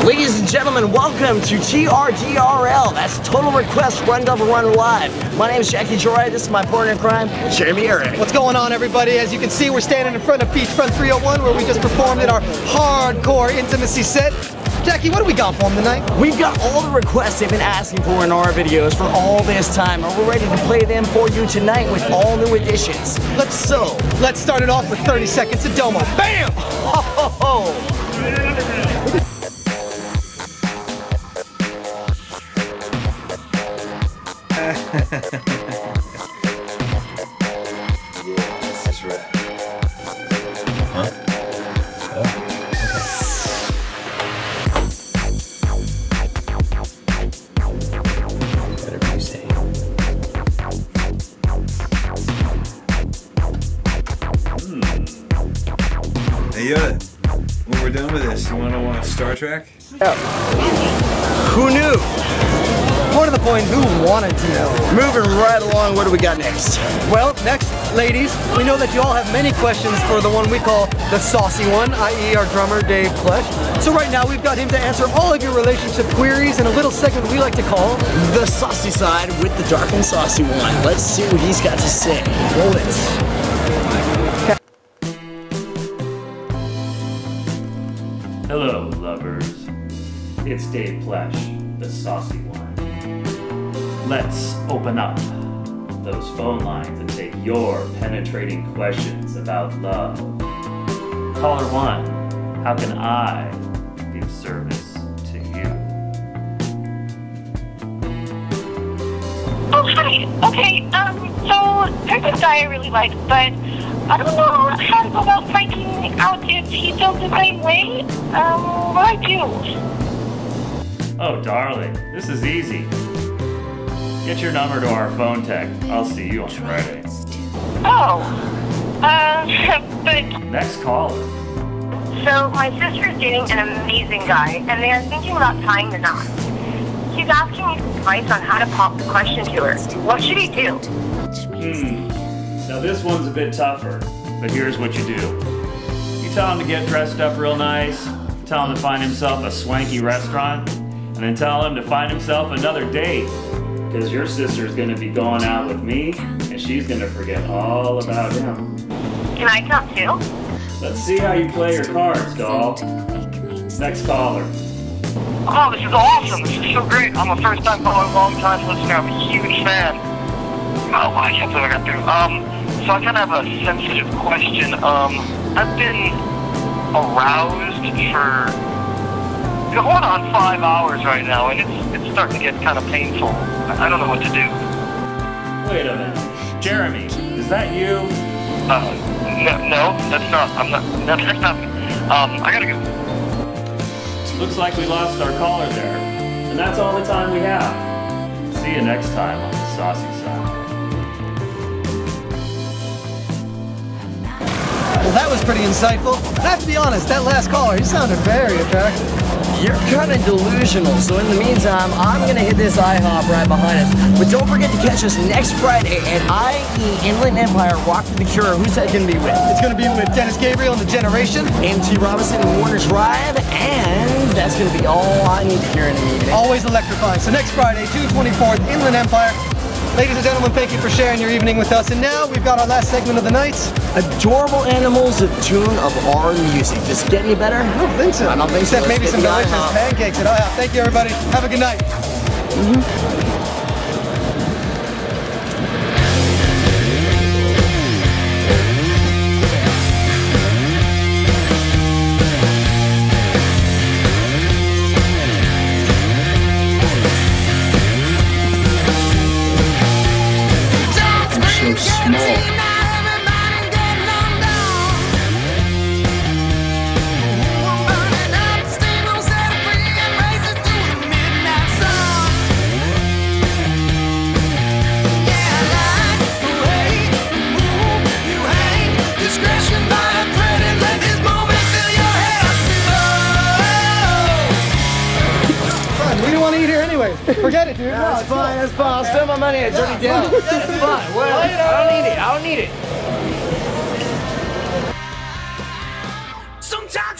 Ladies and gentlemen, welcome to TRDRL. That's Total Request Run Double Run Live. My name is Jackie Joy. This is my partner in crime, Jeremy Eric. What's going on, everybody? As you can see, we're standing in front of Beachfront 301 where we just performed in our hardcore intimacy set. Jackie, what do we got for them tonight? We've got all the requests they've been asking for in our videos for all this time, and we're ready to play them for you tonight with all new additions. Let's start it off with 30 seconds of Domo. Bam! Ho, ho, ho. Yeah, this is right. Huh? Oh, okay. Whatever you say. Hey Yoda, when we're done with this, you want to watch Star Trek? Oh. Who knew? More to the point, who wanted to know? Moving right along, what do we got next? Well, next, ladies, we know that you all have many questions for the one we call the Saucy One, i.e. our drummer, Dave Flesh. So right now, we've got him to answer all of your relationship queries in a little segment we like to call The Saucy Side with the Dark and Saucy One. Let's see what he's got to say. Roll it. Hello, lovers. It's Dave Flesh, the Saucy One. Let's open up those phone lines and take your penetrating questions about love. Caller 1, how can I be of service to you? Oh, hi. Okay, so there's this guy I really like, but I don't know how to go about finding out if he feels the same way. What do I do? Oh, darling, this is easy. Get your number to our phone tech. I'll see you on Friday. Oh, but... Next caller. So, my sister's dating an amazing guy, and they are thinking about tying the knot. He's asking me advice on how to pop the question to her. What should he do? Now this one's a bit tougher, but here's what you do. You tell him to get dressed up real nice, tell him to find himself a swanky restaurant, and then tell him to find himself another date. Because your sister's gonna be going out with me, and she's gonna forget all about him. Can I come too? Let's see how you play your cards, doll. Next caller. Oh, this is awesome. This is so great. I'm a first-time caller, long-time listener. I'm a huge fan. Oh, I can't believe I got through. So I kind of have a sensitive question. I've been aroused for going on 5 hours right now, and it's starting to get kind of painful. I don't know what to do. Wait a minute. Jeremy, is that you? No, that's not. That's not me. I gotta go. Looks like we lost our caller there. And that's all the time we have. See you next time on the Saucy Side. Well, that was pretty insightful. I have to be honest, that last caller, he sounded very attractive. You're kind of delusional, so in the meantime, I'm going to hit this IHOP right behind us. But don't forget to catch us next Friday at IE Inland Empire Rock for the Cure. Who's that going to be with? It's going to be with Dennis Gabriel and The Generation, MT Robinson and Warner's Ride, and that's going to be all I need to hear in the evening. always electrifying. So next Friday, June 24th, Inland Empire. Ladies and gentlemen, thank you for sharing your evening with us. And now we've got our last segment of the night. Adorable animals, a tune of our music. Does it get any better? I don't think so. I don't think so. Except maybe some delicious pancakes at IHOP. Thank you, everybody. Have a good night. So small. Forget it, dude. That's fine, that's fine. I'll spend my money at Dirty Down. That's fine. Well, I don't need it. I don't need it. Sometimes